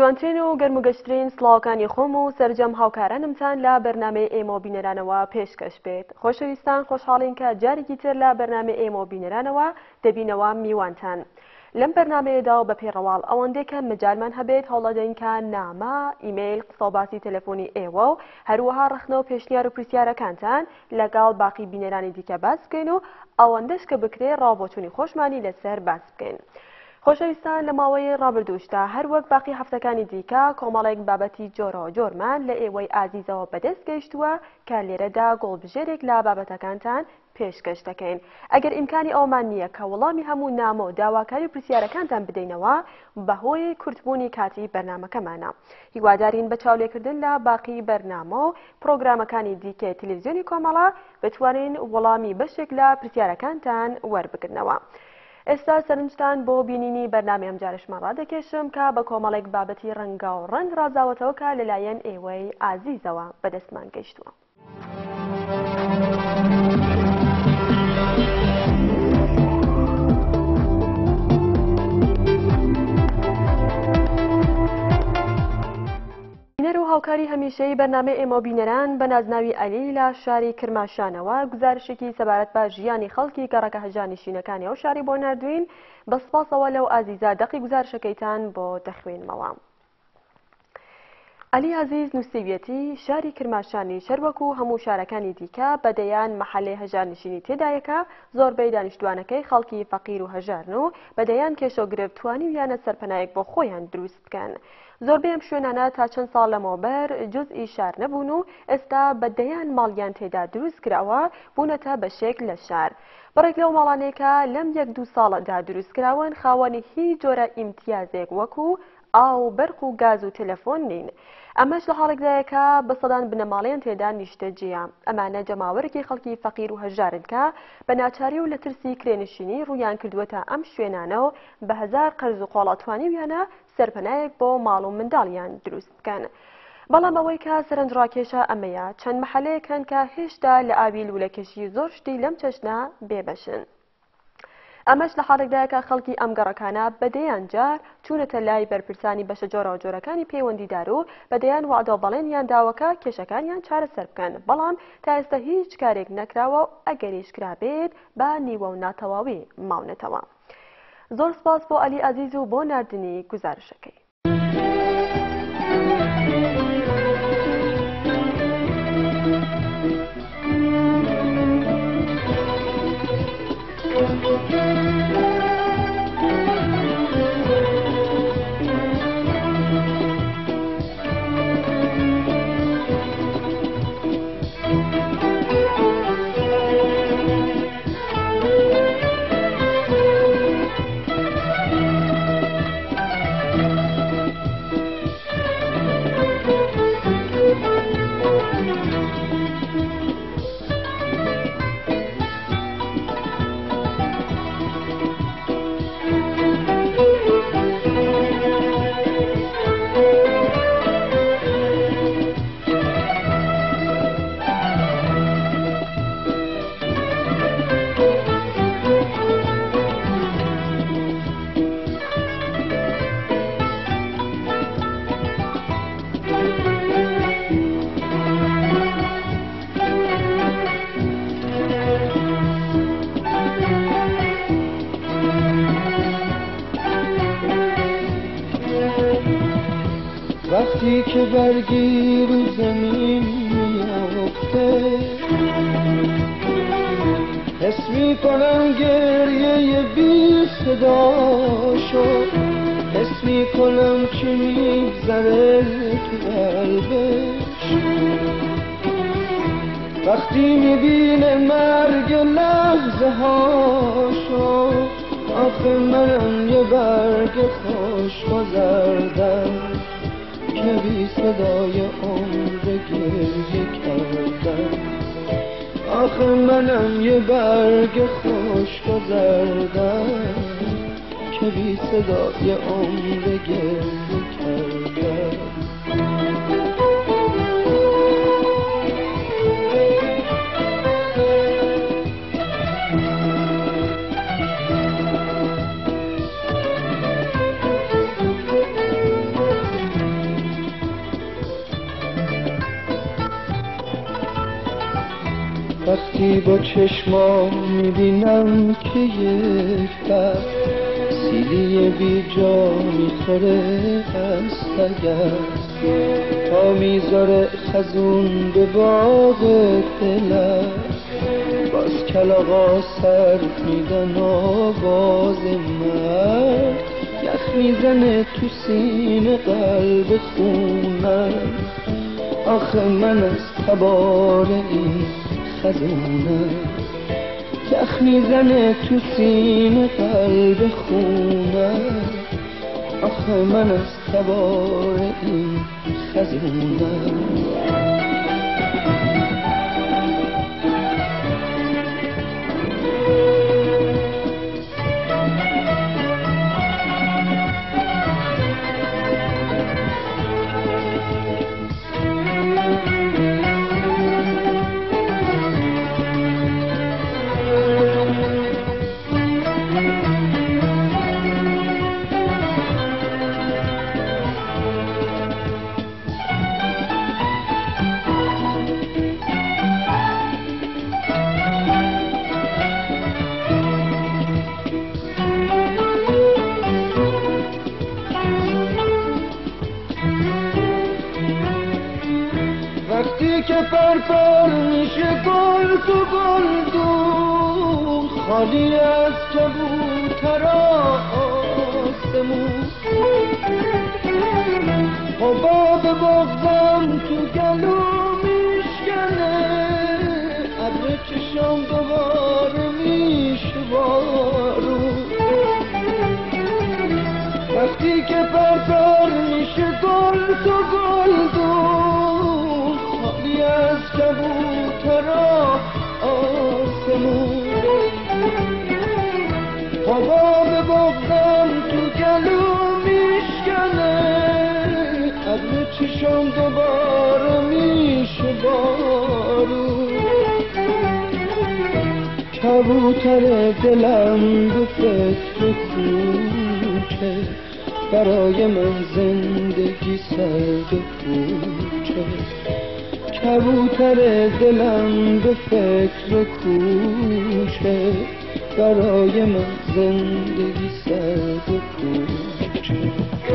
جوانترین و گەرموگەشترین سڵاوەکانی خۆم و سەرجەم هاوکارانمتان لە بەرنامەی ئێمە بینەرانەوە پێشکەش بێت. خۆشەویستان، خۆشحاڵین کە جارێکی تر لە بەرنامەی ئێمە بینەرانەوە دەبینەوە میوانتان. لەم بەرنامەیەدا و بە پێڕەواڵ ئەوەندەی کە مجالمان هەبێت هەوڵەدەین کە نامە، ئیمەیل، قسەوباسی تەلەفۆنی ئێوە و هەروەها ڕخنە و پێشنیار و پرسیارەکانتان لەگەڵ باقی بینەرانی دیکە باس بکەین و ئەوەندەش کە بکرێ ڕاوبۆچوونی خۆشمانی لەسەر باس بکەین. خۆشەویستان، لە ماوەی ڕابردووشدا هەروەک باقی هەفتەکانی دیکە کۆمەڵێک بابەتی جۆرە جۆرمان لە ئێوەی ئازیزەوە بەدەست گەیشتووە کە لێرەدا گۆڵبژێرێک لە بابەتەکانتان پێشکەش دەکەین. ئەگەر ئیمکانی ئەومان نییە کە وەڵامی هەموو نامە و داواکاری و پرسیارەکانتان بدەینەوە بەهۆی کورتبوونی کاتی بەرنامەکەمانە. هیوادارین بە چاولێکردن لە باقی بەرنامە و پرۆگرامەکانی دیکەی تەلەڤیزیۆنی کۆمەڵە بتوانین وەڵامی بەشێک لە پرسیارەکانتان وەربگرنەوە. ئێستا سەرنجتان بۆ بینینی بەرنامەی ئەم جارشمان ڕادەکێشم کە بە کۆمەڵێک بابەتی ڕەنگا و ڕەنگ ڕازاوەتەوە کە لەلایەن ئێوەی ئازیزەوە بەدەستمان گەیشتووە. هاوکاری هەمیشەی بەرنامەی ئێمە بینەران بە نازناوی ئەلی لە شاری کرماشانەوە گزارشێکی سەبارەت بە ژیانی خەڵکی گەڕەکە هەژارنشینەکانی ئەو شاری بۆ نردوین. بە سپاسەوە لەو ئازیزە دەقی گزارشەکەیتان بۆ دەخوێنمەوە. ئەلی عەزیز نووسیویەتی شاری کرماشانی شەروەکو هەموو شارەکانی دیکە بەدەیان مەحەلەی هەژارنشینی تێدایەکە، زۆربەی دانیشتوانەکەی خەڵکی فەقیر و هەژارن و بەدەیان کێشۆگرێ توانیویانە سەرپەنایەک بۆ خۆیان دروست بکەن. زۆربەی ئەم شوێنانە تا چەند ساڵ لەمەوبەر جزئی شار نەبوون و ئێستا بەدەیان ماڵیان تێدا دروست کراوە بوونەتە بەشێک لە شار. بەڕێک لەو ماڵانەیەکە لەم 1-2 ساڵەدا دروستکراون خاوەنی هیچ جۆرە ئیمتیازێک وەکو ئاو، بەرق و گاز و تەلەفۆن نین. ئەمەش لە حاڵێکدایەکە بەسەدان بنەماڵیان تێدا نیشتەجێیە. ئەمانە جەماوەرێکی خەڵکی فەقیر و هەژارن کە بە ناچاری و لە ترسی کرێنشینی ڕوویان کردووەتە ئەم شوێنانە و بە هەزار قەرز و قۆڵەتوانیویانە سەرپەنایەک بۆ ماڵ و منداڵیان دروست بکەن. بەڵام ئەوەی کە سەرنجڕاکێشە ئەمەیە چەند مەحەلەیەکن کە هێشتا لە ئاوی لولەکێشی زۆر شتی لەم چەشنە بێبەشن. ئەمەش لە حاڵێکدایەکە خەڵکی ئەم گەڕەکانە بەدەیان جار چوونەتە لای بەرپرسانی بەشە جۆرە و جۆرەکانی پەیوەندیدار و بەدەیان وعدە بەڵێنیان داوەکە کێشەکانیان چارەسەر بکەن، بەڵام تا ئێستا هیچ کارێک نەکراوە و ئەگەریش کرابێت بە نیوە و ناتەواوی ماونەتەوە. زۆر سپاس بۆ ئەلی عەزیز و بۆ ناردنی گزارشەکەی. وقتی که برگی رو زمین میافته حس میکنم گریه بی صداشو، حس میکنم که میگذره تو قلبش. وقتی میبینه مرگ لحظه هاشو، آخه منم یه برگ خوش گذردم که بی صدای عمر گریه کردم. آخه منم یه برگ خوش گذردم که بی صدای عمر گریه کردم. گاهی با چشمام میبینم که یک بر سیلی بی جا میخوره از تگرد تا میذاره خزون به باغ دلم. باز کلاغا سر میدن آواز مرد یخ میزنه تو سینه قلب خونم. آخه من از تبار این خزونم، یخ میزنه تو سینه قلب خونم. آخه من از تبار این خزونم. وقتی که پرپر میشه گل تو گلدون، خالی از کبوترها آسمون، حباب بغضم تو گلو میشکنه، ابر چشام دوباره میشه بارون. وقتی که پرپر میشه گل تو گلدون، خالی از کبوترها آسمون، حباب بغضم تو گلو میشکنه، ابر چشام دوباره میشه بارون. کبوتر دلم به فکر کوچه، برای من زندگی سرد و کوچه. کبوتر دلم به فکر کوچه، برای من زندگی سرد و کوچه.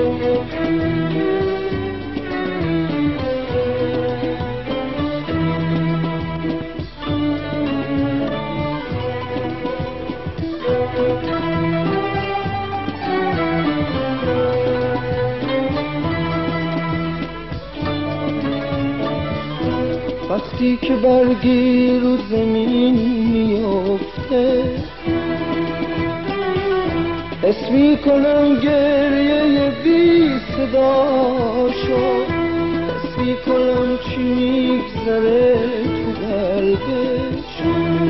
وقتی که برگی رو زمین میافته، حس میکنم گریه بی صداشو، حس میکنم چی میگذره تو قلبش.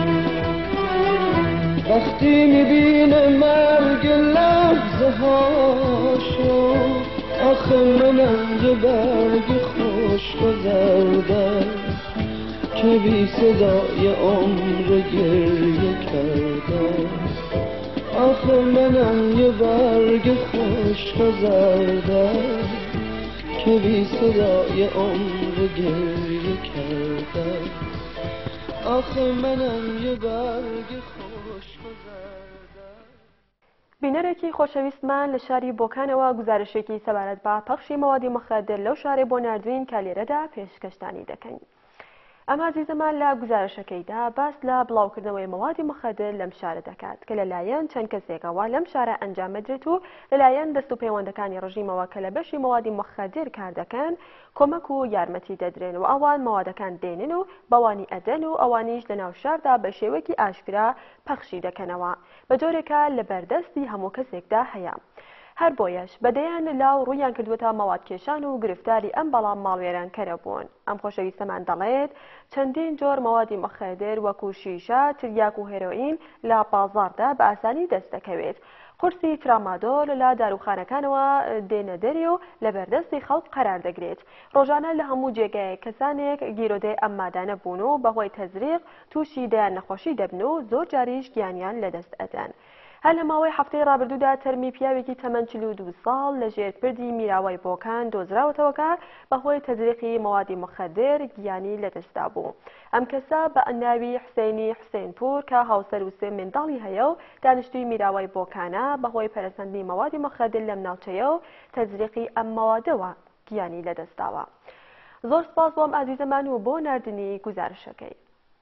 وقتی میبینه مرگ لحظه هاشو، آخه منم یه برگ خوش گذردم که بی صدای عمر گریه کردم. آخه منم یه برگ خوش گذردم که بی صدای عمر گریه کردم. آخه منم یه برگ خوش گذردم. بینەرێکی خۆشەویستمان لە شاری بۆکانەوە گزارشێکی سەبارەت بە پەخشی مەوادی مخدر لەو شارێ بۆ نردوین کە لێرەدا پێشکەشتانی دەکەین. ئەمە عزیزەمان لە گزارشەکەیدا باس لە بڵاوکردنەوەی مەوادی مخدر لەم شارە دەکات کە لەلایەن چەند کەسێکەوە لەم شارە ئەنجام بدرێت و لەلایەن دەست و پەیوەندەکانی ڕژیمەوە کە لە بەشی مەوادی مخدر کار دەکەن کۆمەک و یارمەتی دەدرێن و ئەوان مەوادەکان دێنن و بەوانی ئەدەن و ئەوانیش لە ناو شاردا بە شێوەیەکی ئاشکرا پەخشی دەکەنەوە بە جۆرێکە لە بەردەستی هەموو کەسێکدا هەیە. هەر بۆیەش بەدەیان لاو ڕوویان کردوتە مەوادکێشان و گرفتاری ئەم بەڵام ماڵوێرانکەرە بوون. ئەم خۆشەویستەمان دەڵێت چەندین جۆر مەوادی مخدر وەکو شیشە، تریاک و هێرۆئین لە بازاڕدا بە ئاسانی دەست دەکەوێت. قورسی ترامادۆل لە داروخانەکانەوە دێنە دەری و لە بەردەستی خەڵک قەرار دەگرێت. ڕۆژانە لە هەموو جێگای کەسانێک گیرۆدەی ئەم مادانە بوون و بەهۆی تەزریق تووشی دەیان نەخۆشی دەبن و زۆر جاریش گیانیان لەدەست ئەدەن. هەر لە ماوەی هەفتەی ڕابردوودا تەرمی پیاوێکی تەمەن 42 ساڵ لە ژێرپردی میراوای بۆکان دۆزراوەتەوەکە بەهۆی تەزریقی مەوادی مخدر گیانی لەدەستدا بوو. ئەم کەسە بە ناوی حسێنی حسێنپور کە هاوسەر و سێ منداڵی هەیە و دانیشتووی میراوای بۆکانە بەهۆی پەرەسەندنی مەوادی مخدر لەم ناوچەیە و تەزریقی ئەم مەوادەوە گیانی لەدەستداوە. زۆر سپاس بۆم ئازیزەمان و بۆ ناردنی گزارشەکەی.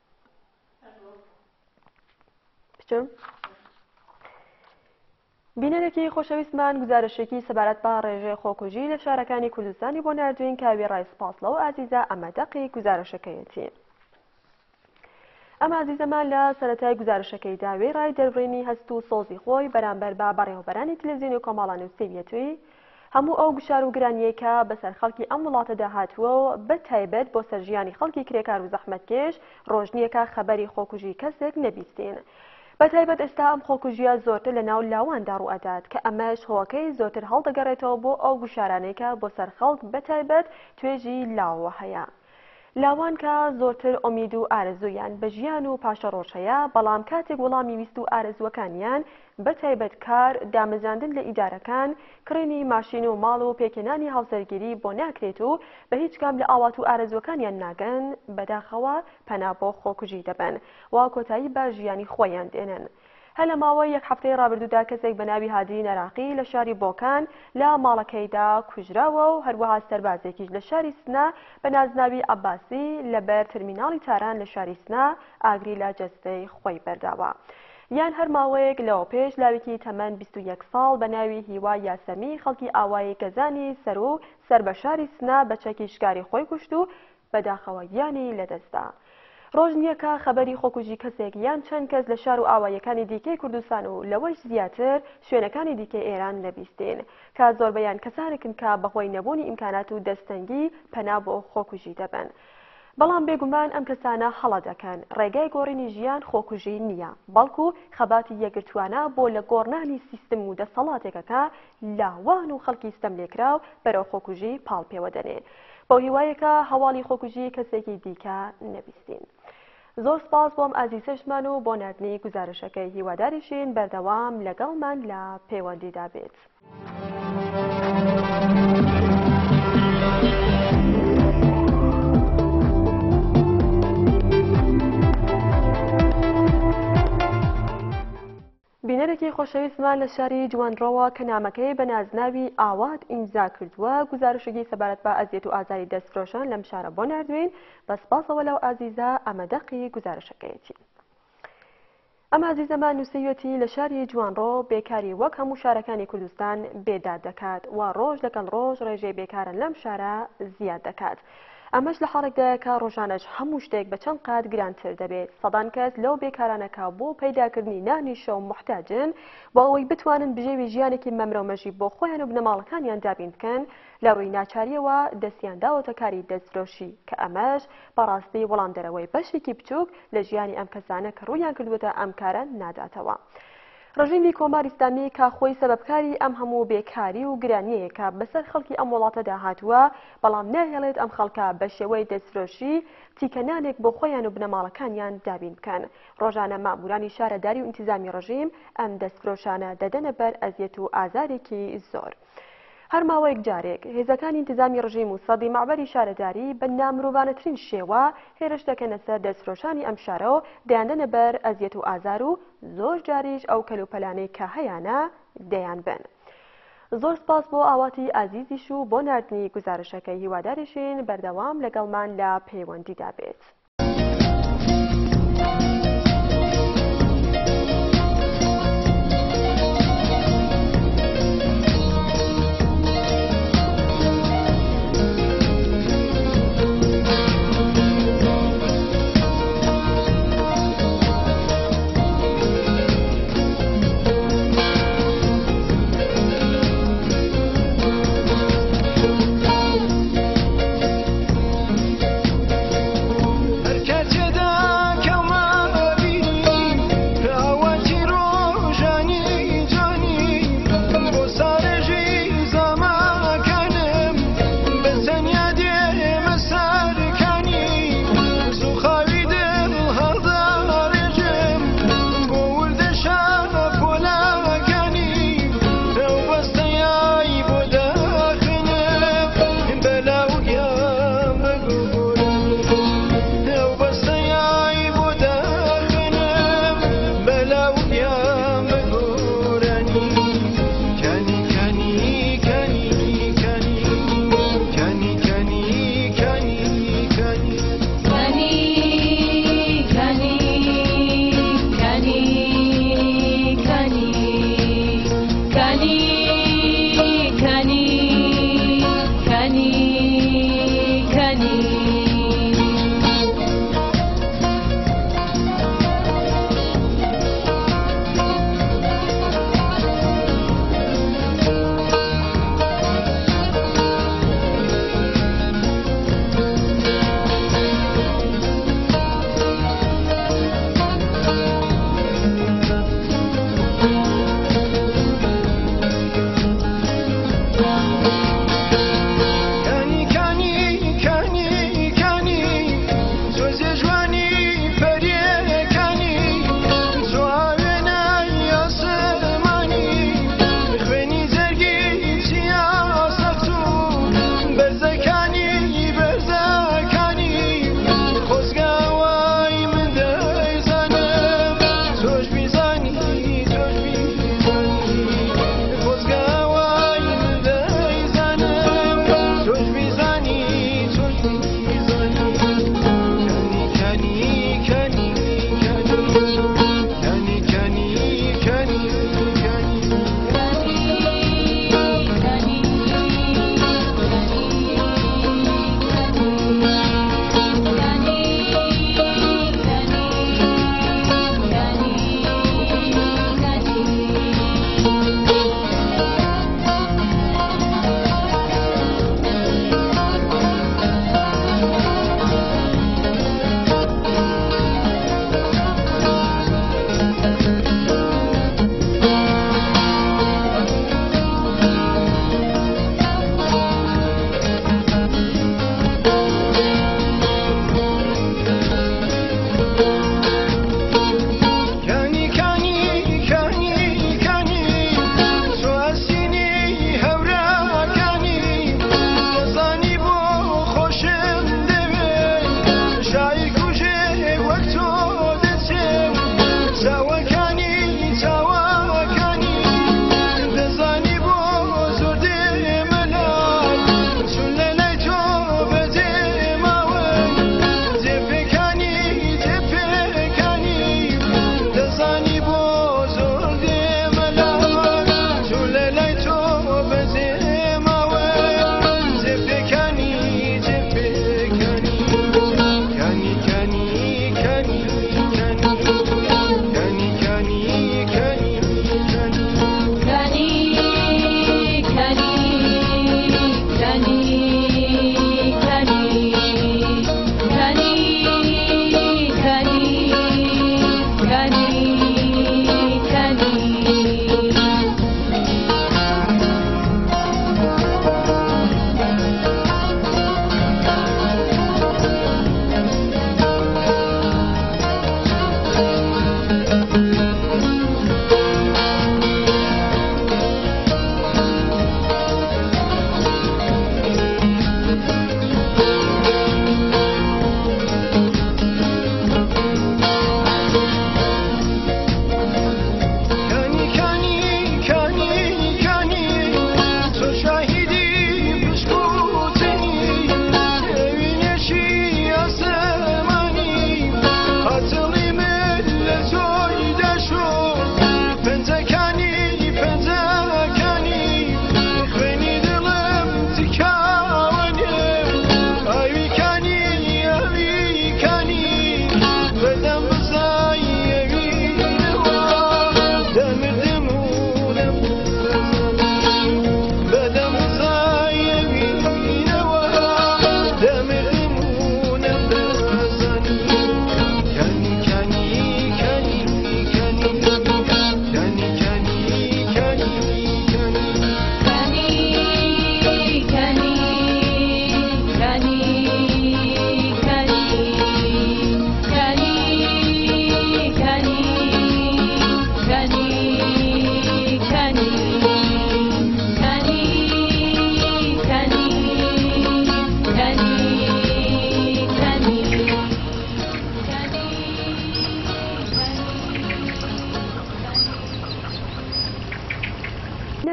بینەرێکی خۆشەویستمان گزارشێکی سەبارەت بە ڕێژەی خۆکوژی لە شارەکانی کوردستانی بۆ ناردوین کاوی ڕای سپاس لەو ئازیزە ئەمە دەقی گزارشەکەیەتی. ئەم ئازیزەمان لە سەرەتای گزارشەکەی داوێ ڕای دەربڕینی هەست و سۆزی خۆی بەرامبەر بە بەڕێوەبەرانی تەلەڤیزیۆن و کۆمەڵە نووسێویەتووی هەموو ئەو گشار و گرانیەی کە بەسەر خەڵکی ئەم وڵاتەدا هاتووە و بەتایبەت بۆ سەرژیانی خەڵکی کرێکار و زەحمەتکێش ڕۆژنیەکە خەبەری خۆکوژی کەسێک نەبیستین. بەتایبەت ئێستا ئەم خۆکوژیە زۆرتر لە ناو لاواندا ڕوئەدات کە ئەمەش هۆکەی زۆرتر هەڵدەگەڕێتەوە بۆ ئەو گوشارانەی کە بۆ سەر خەڵک بەتایبەت توێژی لاوە هەیە. لاوان کە زۆرتر ئۆمید و ئارەزویان بە ژیان و پاشە ڕۆژ هەیە، بەڵام کاتێک وەڵامی ویست و ئارەزوەکانیان بەتایبەت کار، دامەزاندن لە ئیدارەکان، کڕینی ماشین و ماڵ و پێکێنانی هاوسەرگیری بۆ ناکرێت و بە هیچ کام لە ئاوات و ئارەزوەکانیان ناگەن، بەداخەوە پەنا بۆ خۆکوژی دەبن وا کۆتایی بە ژیانی خۆیان دێنن. هەر لە ماوەی یەک هەفتەی ڕابردوودا کەسێک بە ناوی هادی نەراقی لە شاری بۆکان لە ماڵەکەیدا کوژراوە و هەروەها سەربازێکیش لە شاری سنا بە نازناوی عەباسی لەبەر تەرمیناڵی تاران لە شاری سنا ئاگری لە جەستەی خۆی بەرداوە. یان هەر ماوەیەک لەوە پێش لاوێکی تەمەن 21 ساڵ بە ناوی هیوا یاسەمی خەڵکی ئاوایی گەزانی سەر و سەر بە شاری سنا بە چەکی شکاری خۆی کوشت و بەداخەوە گیانی لەدەستدا. ڕۆژنیەکە خەبەری خۆکوژی کەسێک یان چەند کەس لە شار و ئاوایەکانی دیکەی کوردستان و لەوەش زیاتر شوێنەکانی دیکەی ئێران نەبیستین کە زۆربەیان کەسانێکن کە بەهۆی نەبوونی ئیمکانات و دەستەنگی پەنا بۆ خۆکوژی دەبن. بەڵام بێگومان ئەم کەسانە هەڵە دەکەن ڕێگای گۆڕینی ژیان خۆکوژی نییە، بەڵکو خەباتی یەکگرتوانە بۆ لە گۆڕنانی سیستم و دەسەڵاتێکەکە لاوان و خەڵکی ستەم لێکراو بەرەو خۆکوژی پاڵ پێوە دەنێن بۆ هیوایەکە هەواڵی خۆکوژی کەسێکی دیکە نەبیستین. زۆر سپاس بۆم ئازیزەشمان و بۆ ناردنی گزارشەکەی هیواداریشین بەردەوام لەگەڵمان لە پەیوەندیدا بێت. بینەرێکی خۆشەویستمان لە شاری جوانڕەوە کە نامەکەی بە نازناوی ئاوات ئیمزا کردووە گزارشێکی سەبارەت بە ئەزیەت و ئازاری دەستفرۆشان لەم شارە بۆ ناردوین. بە سپاسەوە لەو ئازیزە ئەمە دەقی گزارشەکەیەتی. ئەم ئازیزەمان نووسیوەتی لە شاری جوانڕۆ بێکاری وەک هەموو شارەکانی کوردستان بێداد دەکات و ڕۆژ لەگەڵ ڕۆژ ڕێژەی بێکارن لەم شارە زیاد دەکات. ئەمەش لە حاڵێکدا کە ڕۆژانەش هەموو شتێک بە چەند قات گرانتر دەبێت. سەدان کەس لەو بێکارانەکە بۆ پەیداکردنی نانی شەو محتاجن بۆ ئەوەی بتوانن بژێوی ژیانێکی مەمرەومەژی بۆ خۆیان و بنەماڵەکانیان دابین بکەن لە ڕووی ناچاریەوە دەستیان داوەتە کاری دەستفرۆشی کە ئەمەش بەڕاستی وەڵام دەرەوەی بەشێکی بچووک لە ژیانی ئەم کەسانە کە ڕوویان کردووەتە ئەم کارە ناداتەوە. ڕژیمی کۆماری ئیسلامی کە خۆی سەبەبکاری ئەم هەموو بێکاری و گرانیەیەکە بەسەر خەڵکی ئەم وڵاتەدا هاتووە، بەڵام ناهێڵێت ئەم خەڵکە بە شێوەی دەستفرۆشی تیکەنانێک بۆ خۆیان و بنەماڵەکانیان دابین بکەن. ڕۆژانە مامورانی شارەداری و ئینتیزامی ڕژیم ئەم دەستفرۆشانە دەدەنە بەر ئەزیەت و ئازارێکی زۆر. هەر ماوەیەک جارێک هێزەکانی ئینتیزامی ڕژیم و سەدی معبەری شارەداری بە نامرۆڤانەترین شێوە هێرش دەکەنە سەر دەستفرۆشانی ئەم شارە و دەیاندەنە بەر ئەزیەت و ئازار و زۆر جاریش ئەو کەلوپەلانەی کە هەیانە دەیان بن. زۆر سپاس بۆ ئاواتی ئازیزیش و بۆ ناردنی گزارشەکەی هیواداریشین بەردەوام لەگەڵمان لە پەیوەندیدا بێت.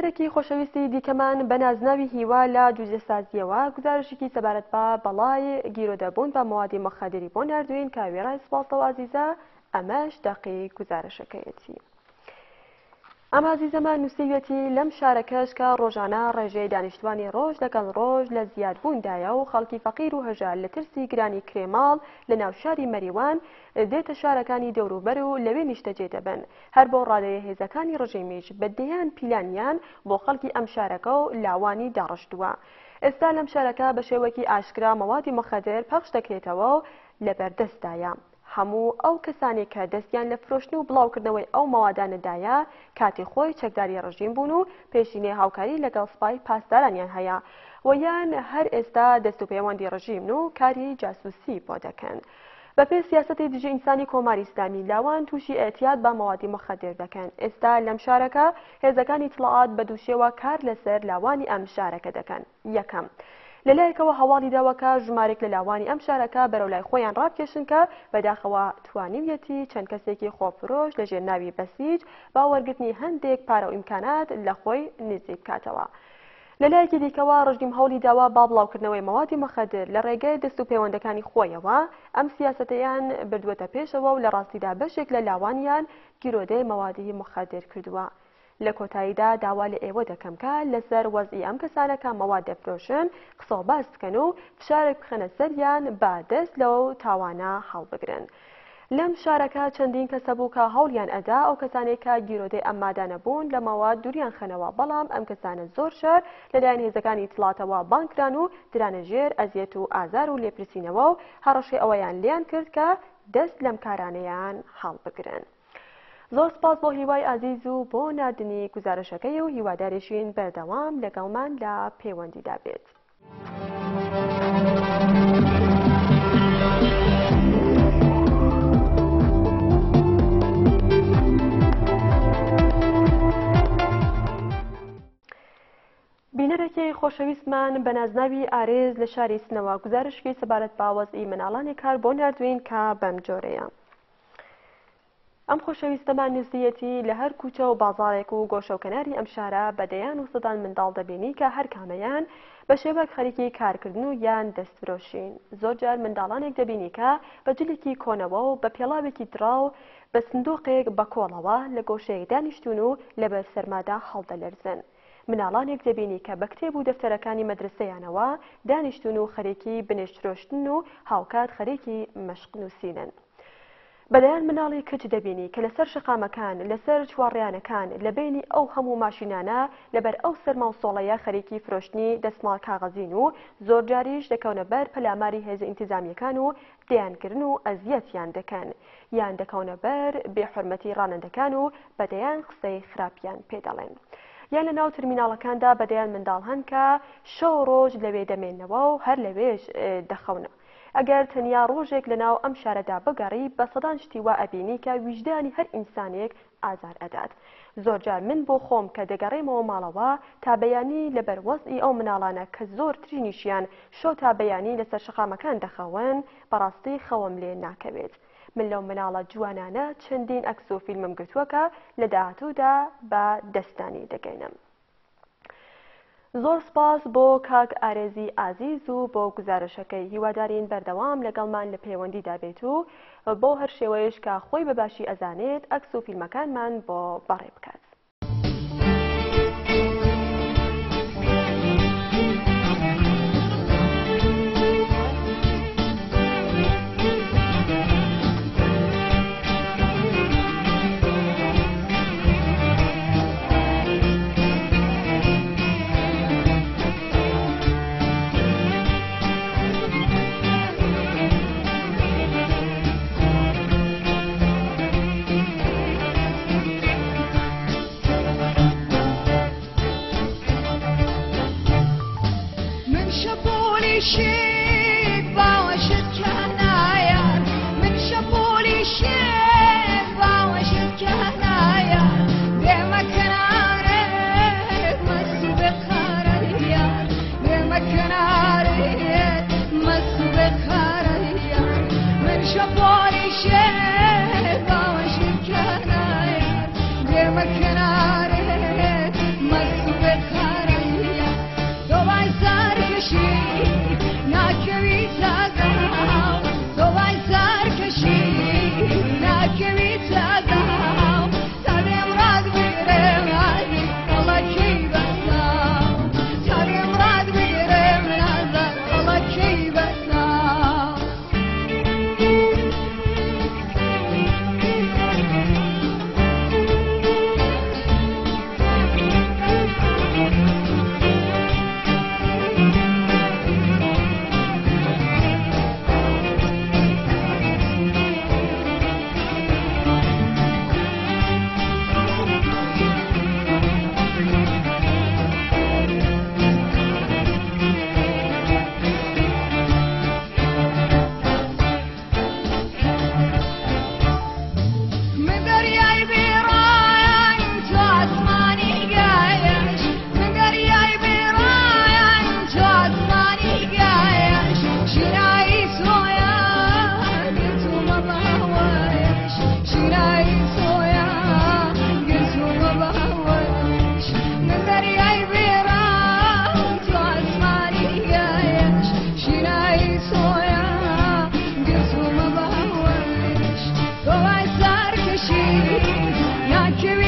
بینەرێکی خۆشەویستی دیکەمان بە نازناوی هیوا لە جوزەسازیەوە گزارشێکی سەبارەت بە بەڵای گیرۆدەبوون بە موادی مەخەدری بۆ نردوین کە وێڕای سوپاسەوە ئازیزە ئەمەش دەقی گزارشەکەیەتی. ئەم ئازیزەمان نووسیوێتی لەم شارەکەش کە ڕۆژانە ڕێژەی دانیشتوانی ڕۆژ لەگەڵ ڕۆژ لە زیادبووندایە و خەڵکی فەقیر و هەژار لە ترسی گرانی کرێماڵ لە ناو شاری مەریوان دێتە شارەکانی دەوروبەر و لەوێ نیشتەجێ دەبن هەر بۆ ڕادەیە هێزەکانی ڕژێمیش بەدەیان پیلانیان بۆ خەڵکی ئەم شارەکە و لاوانی داڕشتووە. ئێستا لەم شارەکە بە شێوەکی ئاشکرا مەوادی مەخەدر پەخش دەکرێتەوە و لەبەردەستدایە. هەموو ئەو کەسانێک کە دەستیان لە فرۆشتن و بڵاوکردنەوەی ئەو مەوادانەدایە کاتی خۆی چەکداری ڕژیم بوون و پێشینێ هاوکاری لەگەڵ سپای پاسدارانیان هەیە و یان هەر ئێستا دەست و پەیوەندی ڕژیم و کاری جاسووسی بۆ دەکەن. بەپێ سیاسەتی دژی ئینسانی کۆماری ئیسلامی لاوان تووشی ئێتیاد بە مەوادی مەخەدر دەکەن. ئێستا لەم شارەکە هێزەکانی تڵعات بە دووشێوە کار لەسەر لاوانی ئەم شارەکە دەکەن. یەکەم لەلایەکەوە هەواڵی داوەکە ژمارێک لە لاوانی ئەم شارەکە بەرەو لای خۆیان ڕابکێشن کە بەداخەوە توانیویەتی چەند کەسێکی خۆفرۆش لە ژێرناوی بەسیج با وەرگرتنی هەندێک پارە و ئیمکانات لە خۆی نزیک بکاتەوە. لەلایەکی دیکەوە ڕژیم هەوڵی داوا با بڵاوکردنەوەی مەوادی مەخەدر لە ڕێگەی دەست و پەیوەندەکانی خۆیەوە ئەم سیاسەتەیان بردووەتە پێشەوە و لە ڕاستیدا بەشێک لە لاوانیان گیرۆدەی مەوادی مەخەدر کردووە. لە کۆتاییدا داوا لە ئێوە دەکەم کە لەسەر وەزئی ئەم کەسانەکە مەواد دەفرۆشن قسە باس بکەن و فشارێک بخەنە سەریان با دەست لەو تاوانە هەڵبگرن. لەم شارەکە چەندین کەسە بوو کە هەوڵیان ئەدا ئەو کەسانێک کە گیرۆدەی ئەم مادانە بوون لە مەواد دووریان خەنەوە بەڵام ئەم کەسانە زۆر شەر لەلایەن هێزەکانی تڵاتەوە بانکران و درانەژێر ئەزیەت و ئازار و لێپرسینەوە و هەڕەشەی ئەوەیان لیان کرد کە دەست لەم کارانەیان هەڵبگرن. زۆر سپاس بۆ هیوای ئازیز و بۆ ناردنی گزارشەکەی و هیواداریشین بەردەوام لەگەڵمان لە پەیوەندیدا بێت. بینەرێکی خۆشەویستمان بە نازناوی ئارێز لە شاری سنەوە گزارشکی سەبارەت بە وەزئی مناڵانی کار بۆ ناردوین کە بەم جۆرەیە. ئەم خۆشەویستەمان نووسیەتی لە هەر کوچە و بازاڕێک و گۆشەوکەناری ئەم شارە بەدەیان و سەدان منداڵ دەبینی کە هەر کامەیان بە شێوەک خەریکی کارکردن و یان دەستفرۆشین. زۆر جار منداڵانێک دەبینی کە بە جلێکی کۆنەوە و بە پێڵاوێکی دراو بە سندوقێک بە کۆڵەوە لە گۆشەیەک دانیشتون و لەبەر سەرمادا هەڵدەلەرزن. مناڵانێک دەبینی کە بە کتێب و دەفتەرەکانی مەدرسەیانەوە دانیشتون و خەریکی بنێشترۆشتن و هاوکات خەریکی مەشق نووسینن. بەلایەن مناڵی کچ دەبینی کە لەسەر شقامەکان لەسەر چوارڕیانەکان لە بینی ئەو هەموو ماشینانە لەبەر ئەو سەرما و سۆڵەیە خەریکی فرۆشتنی دەستماڵ کاغەزین و زۆر جاریش دەکەونە بەر پەلاماری هێز ئینتیزامیەکان و دەیانکردن و ئەزیەتیان دەکەن یان دەکەونە بەر بێحورمەتی ڕانندەکان و بەدەیان قسەی خراپیان پێدەڵێن. یان لە ناو ترمیناڵەکاندا بەدەیان منداڵ هەن کە شەو ڕۆژ لەوێ دەمێنەوە و هەر لەوێش دەخەونە. ئەگەر تەنیا ڕۆژێک لە ناو ئەم شارەدا بگەڕی بە سەدان شتی وا ئەبینی کە ویژدانی هەر ئینسانێک ئازار ئەدات. زۆر جار من بۆ خۆم کە دەگەڕێمەوە ماڵەوە تا بەیانی لەبەر وەزئی ئەو مناڵانە کە زۆر ترینیشیان شەو تا بەیانی لەسەر شقامەکان دەخەون بەڕاستی خەوم لێ ناکەوێت. من لەو مناڵە جوانانە چەندین ئەکس و فیلمم گرتووەکە لە داهاتوودا بە دەستانی دەگەینم. زۆر سپاس بۆ کاک ئارێزی ئازیز و بۆ گزارشەکەی هیوادارین بەردەوام لەگەڵمان لە پەیوەندیدا بێت و بۆ هەر شێوەیەش کە خۆی بەباشی ئەزانێت ئەکس و فیلمەکانمان بۆ بەڕێ بکات. مكناري مسو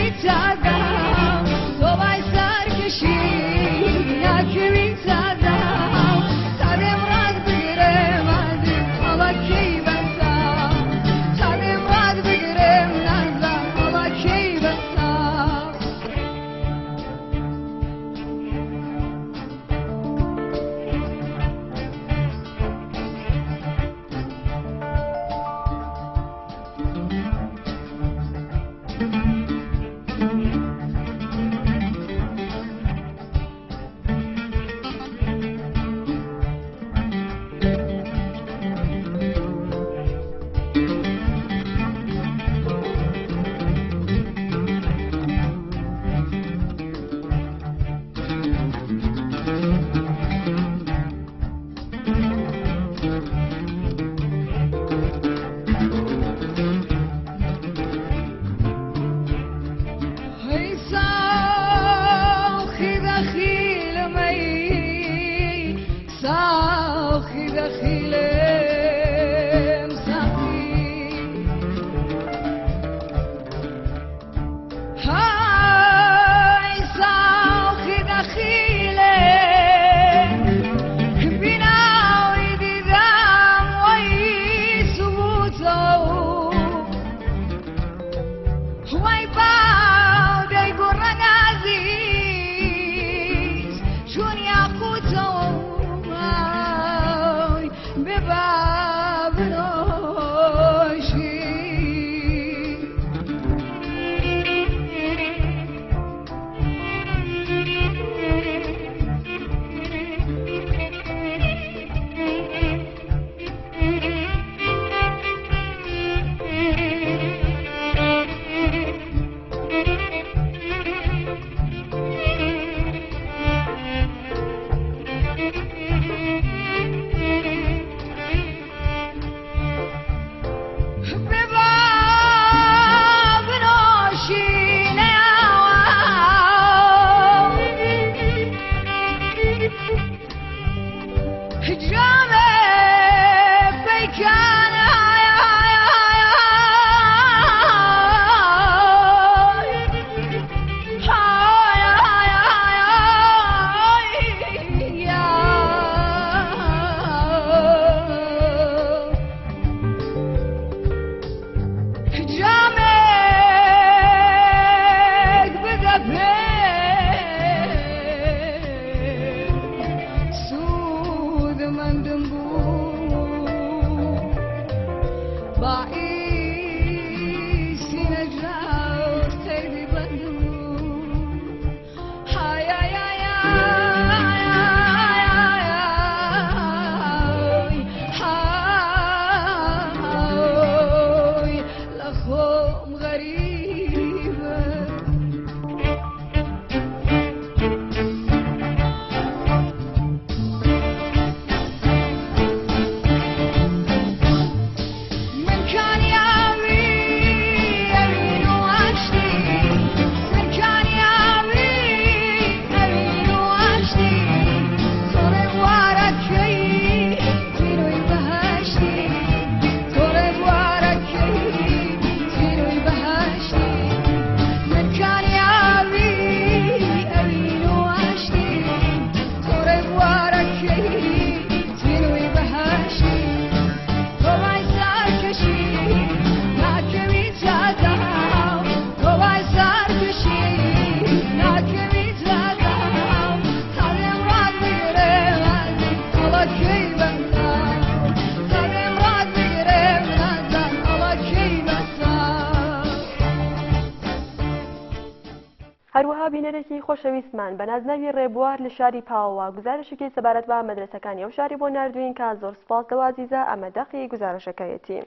هەروەها بینەرێکی خۆشەویستمان بە نازناوی ڕێبوار لە شاری پاوەوە گزارشێکی سەبارەت بە مەدرسەکانی ئەو شاری بۆ ناردوین کە زۆر سپاس لەو عەزیزە ئەمە دەقی گزارشەکەیەتی.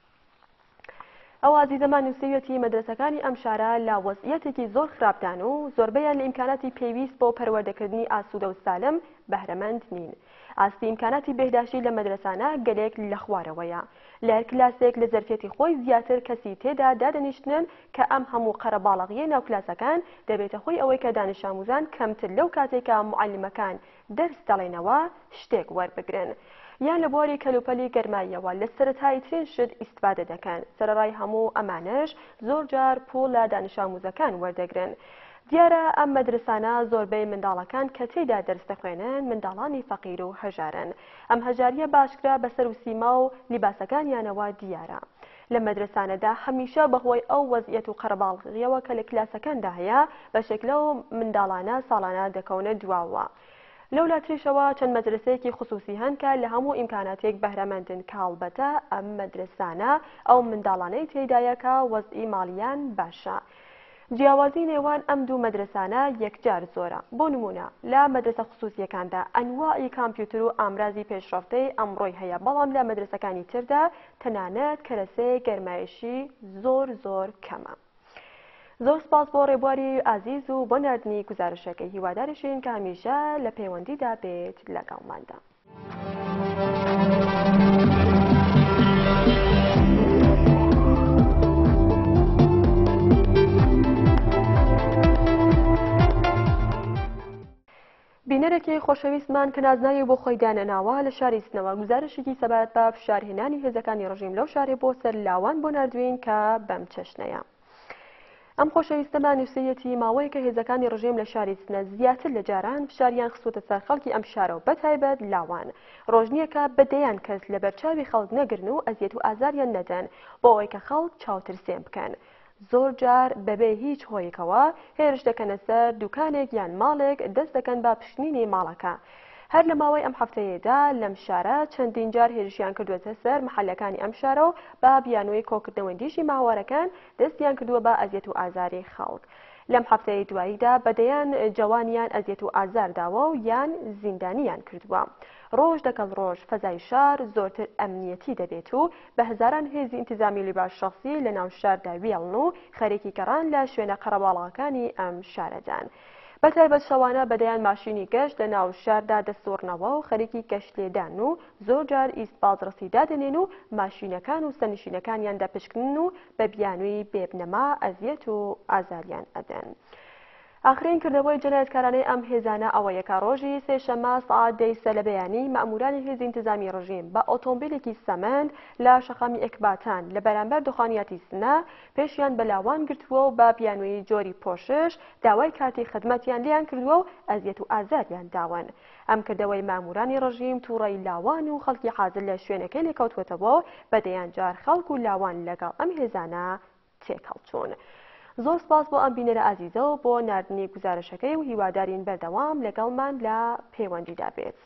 ئەو عەزیزەمان نووسیوێتی مەدرسەکانی ئەم شارە لە وەزعیەتێکی زۆر خراپدان و زۆربەیان لە ئیمکاناتی پێویست بۆ پەروەردەکردنی ئاسوودە و سالم بەهرەمەند نین. ئاستی ئیمکاناتی بێهداشتی لە مەدرسانە گەلێک لە خوارەوەیە. لە هەر کلاسێک لە زەرفێتی خۆی زیاتر کەسی تێدا دادەنیشتنن کە ئەم هەموو قەرەباڵغیە ناو کلاسەکان دەبێتە خۆی ئەوەی کە دانش ئاموزان کەمتر لەو کاتێکە معەلیمەکان دەرس دەڵێنەوە شتێک وەربگرن. یان لە بواری کەلوپەلی گەرماییەوە لە سەرەتاییترین شت ئیستفادە دەکەن. سەرەڕای هەموو ئەمانش زۆر جار پوڵ لە دانش ئاموزەکان وەردەگرن. دیارە ئەم مەدرسانە زۆربەی منداڵەکان کە تێیدا دەرس دەخوێنن منداڵانی فەقیر و هەژارن. ئەم هەژاریە باشکرا بەسەر و سیما و لیباسەکانیانەوە دیارە. لە مەدرسانەدا هەمیشە بەهۆی ئەو وەزعیەت و قەرەباڵغیەوە کە لە کلاسەکاندا هەیە بە شەکلە و منداڵانە ساڵانە دەکەونە دواوە. لەولاتریشەوە چەند مەدرسەیەکی خصوصی هەن کە لە هەموو ئیمکاناتێک بەهرەمەندن کە هەڵبەتە ئەم مەدرسانە ئەو منداڵانەی تێدایەکە وەزعی ماڵیان باشە. جیاوازی نێوان ئەم دوو مەدرسانە یەکجار زۆرە. بۆ نمونە لە مەدرسە خصوصیەکاندا ئەنواعی کامپیوتر و ئامرازی پێشرەفتەی ئەمڕۆی هەیە، بەڵام لە مەدرسەکانی تردا تەنانەت کەرەسەی گەرمایشی زۆر کەمە. زۆر سپاس بۆ ڕێبواری ئازیز و بۆ ناردنی گزارشەکەی. هیوادارشین کە هەمیشە لە پەیوەندیدا بێت لەگەڵماندا. بینەرێکی خۆشەویستمان کە نازناوی بۆ خۆی دانەناوە لە شاری سنەوە گزارشێکی سەبارەت بە فشارهێنانی هێزەکانی ڕژیم لەو شارێ بۆ سەر لاوان بۆ ناردوین کە بەم چەشنەیە. ئەم خۆشەویستەمان نووسەیەتی ماوەیە کە هێزەکانی ڕژیم لە شاری سنە زیاتر لە جاران فشاریان خستوتە سەر خەڵکی ئەم شارە و بەتایبەت لاوان. ڕۆژنیەکە بەدەیان کەس لە بەرچاوی خەڵک نەگرن و ئەزیەت و ئازاریان نەدەن بۆ ئەوەی کە خەڵک چاوترسێن بکەن. زۆر جار بەبێ هیچ هۆیەکەوە هێرش دەکەنە سەر دوکانێک یان ماڵێک دەست دەکەن بە پشتنینی ماڵەکە. هەر لە ماوەی ئەم هەفتەیەدا لەم شارە چەندین جار هێرشیان کردوێتە سەر محەلەکانی ئەم شارە و بە بیانووی کۆکردنەوەی دیژی ماوەڕەکان دەستیان کردووە بە ئەزیەت و ئازاری خەڵک. لەم هەفتەیە دواییدا بەدەیان جوانیان ئەزیەت و ئازار داوە و یان زیندانیان کردووە. ڕۆژ دەکەڵ ڕۆژ فەزای شار زۆرتر ئەمنیەتی دەبێت و بە هەزاران هێزی ئینتیزامی لیباس شەخسی لە ناو شاردا وێڵن و خەریکی گەڕان لە شوێنە قەرەباڵغەکانی ئەم شارەدان. بەتایبەت شەوانە بەدەیان ماشینی گەشت لە ناو شاردا دەستوڕنەوە و خەریکی گەشتلێدان و زۆر جار ئیست بازرسی دادنێن و ماشینەکان و سەرنشینەکانیان دەپشکنن و بە بیانووی بێبنەما ئەزیەت و ئازاریان ئەدەن. ئاخرین کردەوەی جەنایەتکارانەی ئەم هێزانە ئەوەیە کە ڕۆژی سێشەممە سەعات 10 لە بەیانی مەئمورانی هێزی ئینتیزامی ڕژیم بە ئۆتۆمبیلێکی سەمەند لە شەقامی ئێکباتان لە بەرامبەر دۆخانیاتی سنە پێشیان بەلاوان گرتووە و بە بیانووی جۆری پۆشش داوای کارتی خدمەتیان لیان کردووە و ئەزیەت و ئازاریان داون. ئەم کردەوەی مەئمورانی ڕژیم تووڕەی لاوان و خەڵکی حازر لە شوێنەکەی لێکەوتوێتەوە بەدەیان جار خەڵک و لاوان لەگەڵ ئەم هێزانە تێکەڵچوون. زۆر سپاس بۆ ئەم بینەرە ئازیزە و بۆ ناردنی گزارشەکەی و هیوادارین بەردەوام لەگەڵمان لە پەیوەندیدا بێت.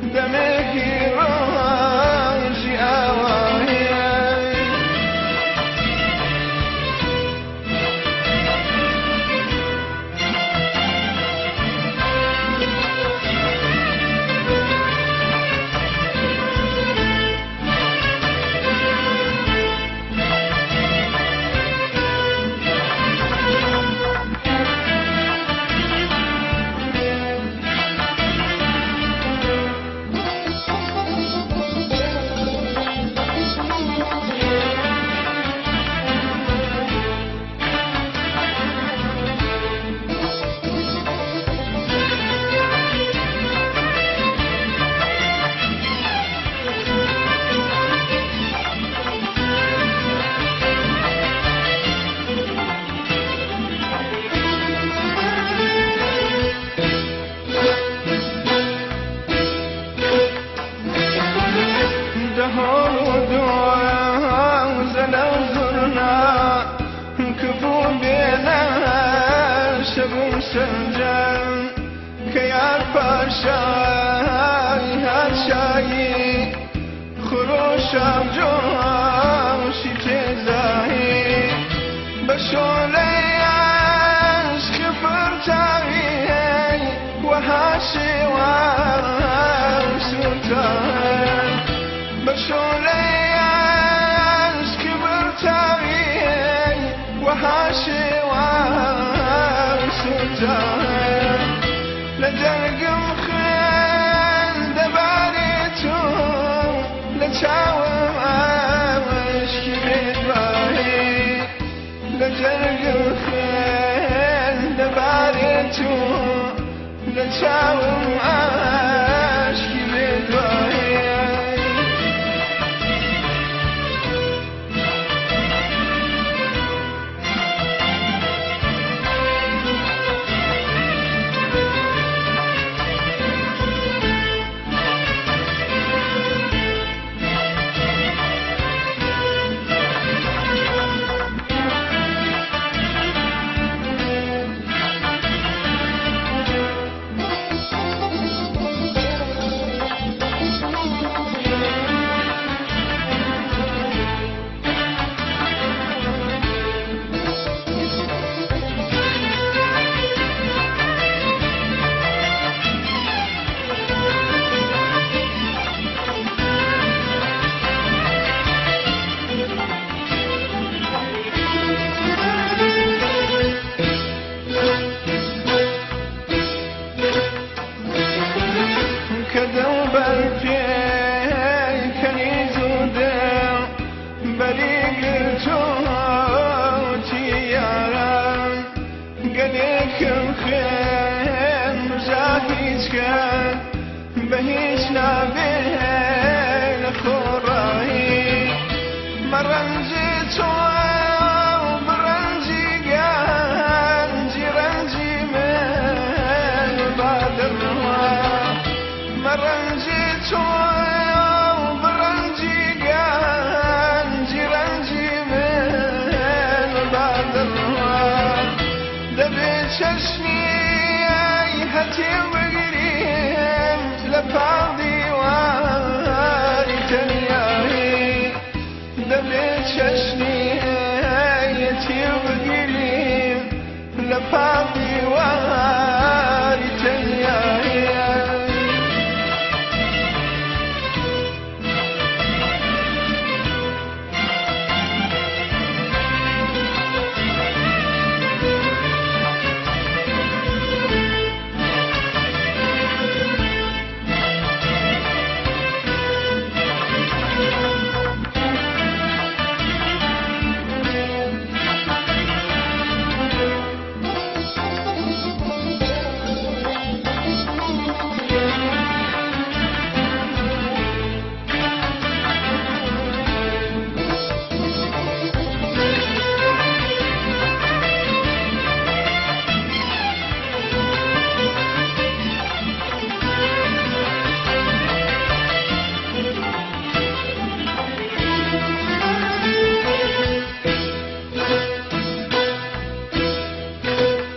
دمکی روشی آواهی سنجان كيار باشاي هاتشاي خروش جوشي تزاهي بشولي خفر تاغي وهاشي وسلطان بشولي خفر تاغي وهاشي لجرقم خين دباريتو لتشاوم عاشقي بدباهي لجرقم خين دباريتو لتشاوم عاشقي بدباهي بهيش نابين خراهي مرنجي تو برنجي قانجي رنجي من بعد الروا مرنجي تو برنجي قانجي رنجي من بعد الروا دبي ششني هتي لبعضي واري تنياهي دبيت ششني يتي وقريب لبعضي واري تنياهي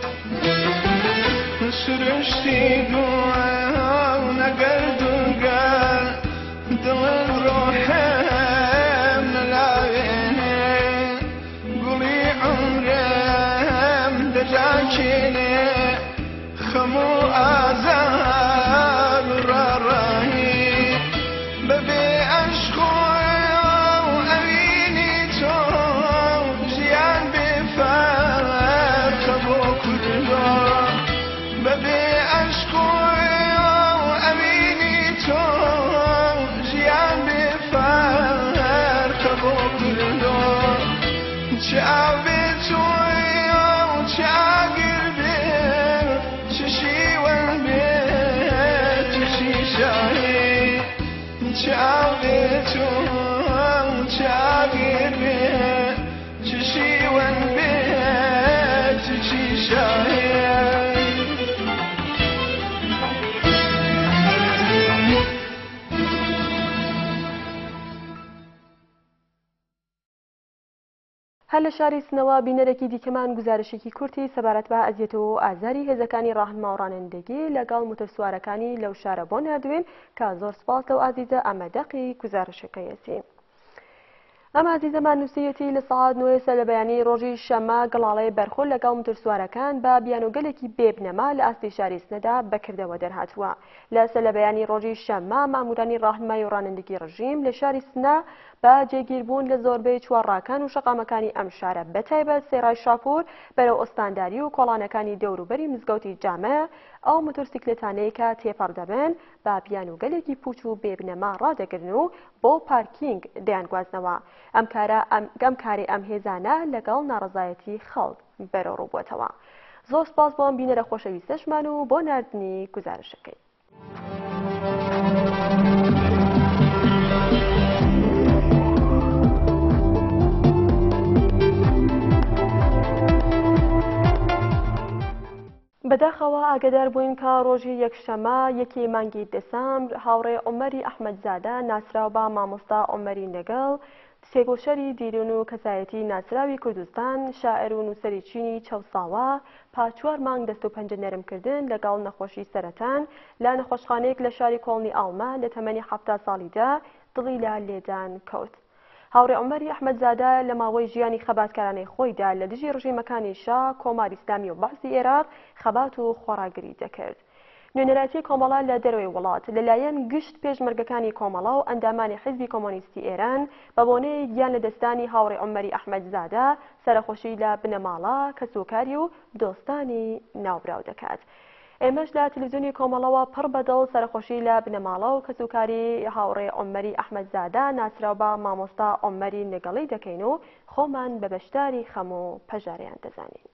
سرشتی دو نگردو هەر لە شاری سنەوە بینەرێکی دیکەمان گزارشێکی کورتی سەبارەت بە ئەزیەت و ئازاری هێزەکانی ڕاهنما و ڕانندگی لەگەڵ موتۆرسوارەکانی لەو شارە بۆ نردوین کە زۆر سپاس لەو ئازیزە ئەمەدەقی گزارشەکەی ئەسین. ئەم ئازیزەمان نووسەتی لە سەعات 9 لە بەیانی ڕۆژی شەمە گەڵاڵەی بەرخۆ لەگەڵ موتۆرسوارەکان بە بیانوگەلێکی بێبنەما لە ئاستی شاری سنەدا بەکردەوە دەرهاتووە. لە بەیانی ڕۆژی شەمە مامورانی ڕاهنمایی و ڕانندگی ڕژیم لە شاری سنە بە جێگیربوون لە زۆربەی چوارڕاکان و شەقامەکانی ئەم شارە بەتایبەت سێڕای شاپور بەرەو ئۆستانداری و کۆڵانەکانی دەوروبەری مزگەوتی جامە ئەو موتۆرسیکلێتانەی کە تێپەڕ دەبن بە بیانوگەلێکی پوچ و بێبنەما ڕادەگرن و بۆ پارکینگ دەیانگوازنەوە. ئەم کاری ئەم هێزانە لەگەڵ ناڕەزایەتی خەڵک بەرەوڕووبووەتەوە. زۆر سپاس بۆ ئەم بینەرە خۆشەویستەشمان و بۆ ناردنی گزارشەکەی. بەداخەوە ئاگادار بووین کە ڕۆژی یەکشەمە 1 مانگی دەسەمبر هاوڕێ عومەری ئەحمەدزادە ناسراو بە مامۆستا عومەری نەگەڵ سێگۆشەری دیرون و کەسایەتی ناسراوی کوردستان شاعر و نووسەری چینی چەوساوە پاچوار مانگ دەست و پەنجە نەرمکردن لەگەڵ نەخۆشی سەرەتان لە نەخۆشخانەیەک لە شاری کۆڵنی ئاڵمە لە تەمەنی 70 ساڵیدا دڵی لە لێدان کەوت. هاوڕێ عومەری ئەحمەدزادە لە ماوەی ژیانی خەباتکارانەی خۆیدا لە دژی ڕژیمەکانی شا کۆماری ئیسلامی و بەعسی عێراق خەبات و خۆراگری دەکرد. نوێنەراتی کۆمەڵە لە دەروی وڵات لەلایەن گشت پێشمەرگەکانی کۆمەڵە و ئەندامانی حیزبی کۆمۆنیستی ئێران بە بۆنەی گیان لە دەستانی هاوڕێ عومەری ئەحمەدزادە سەرخۆشی لە بنەماڵە کەسوکاری و دۆستانی ناوبراو دەکات. ئێمەش لە تەلەڤیزیۆنی کۆمەڵەوە پڕ بەدڵ سەرخۆشی لە بنەماڵە و کەسوکاری هاوڕێ عومەری ئەحمەدزادە ناسراو بە مامۆستا عومەری نەگەڵی دەکەین و خۆمان بە بەشداری خەم و پەژاریان دەزانین.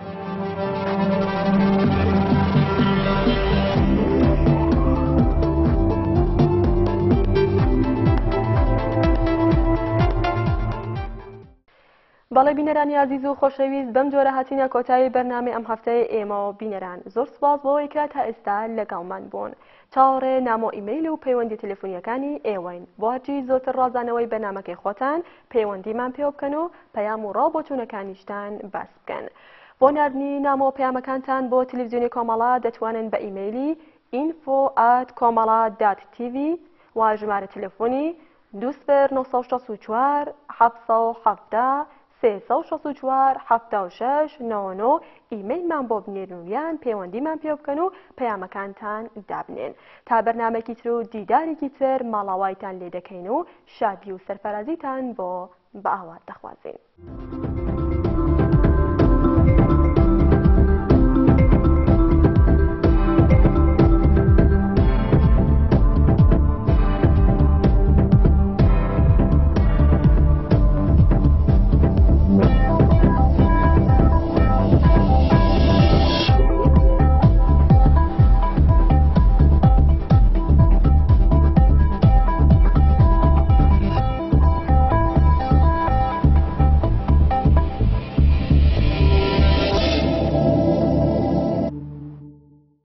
بەڵێ بینەرانی عزیز و خۆشەویست بەم جۆرە هاتینە کۆتایی بەرنامەی ئەم هەفتەیە ئێمە و بینەران زۆر سپاس بۆەوەی کە تا ئێستا لەگەڵمان بوون. چاوەڕێ نامۆ ئیمەیل و پەیوەندی تەلەفۆنیەکانی ئێوەین. بۆچی زۆرتر ڕازانەوەی بەرنامەکەی خۆتان پەیوەندیمان پێ بکەن و پەیام و ڕاوبۆچوونەکانیشتان باس بکەن. بۆ ناردنی نامۆ پەیامەکانتان بۆ تەلەڤیزیۆنی کۆمەڵە دەتوانن بە ئیمەیلی info@komala.tv و ژمارە تەلەفۆنی 2964 770 364 76 99 ئیمەیلمان بۆ بنێرنویان پەیوەندیمان پێ بکەن و پەیامەکانتان دابنێن. تا بەرنامەی تر و دیدارێکی تر ماڵاوایتان لێ دەکەین و شادی و سەرفەرازیتان بۆ بە ئاوات دەخوازین.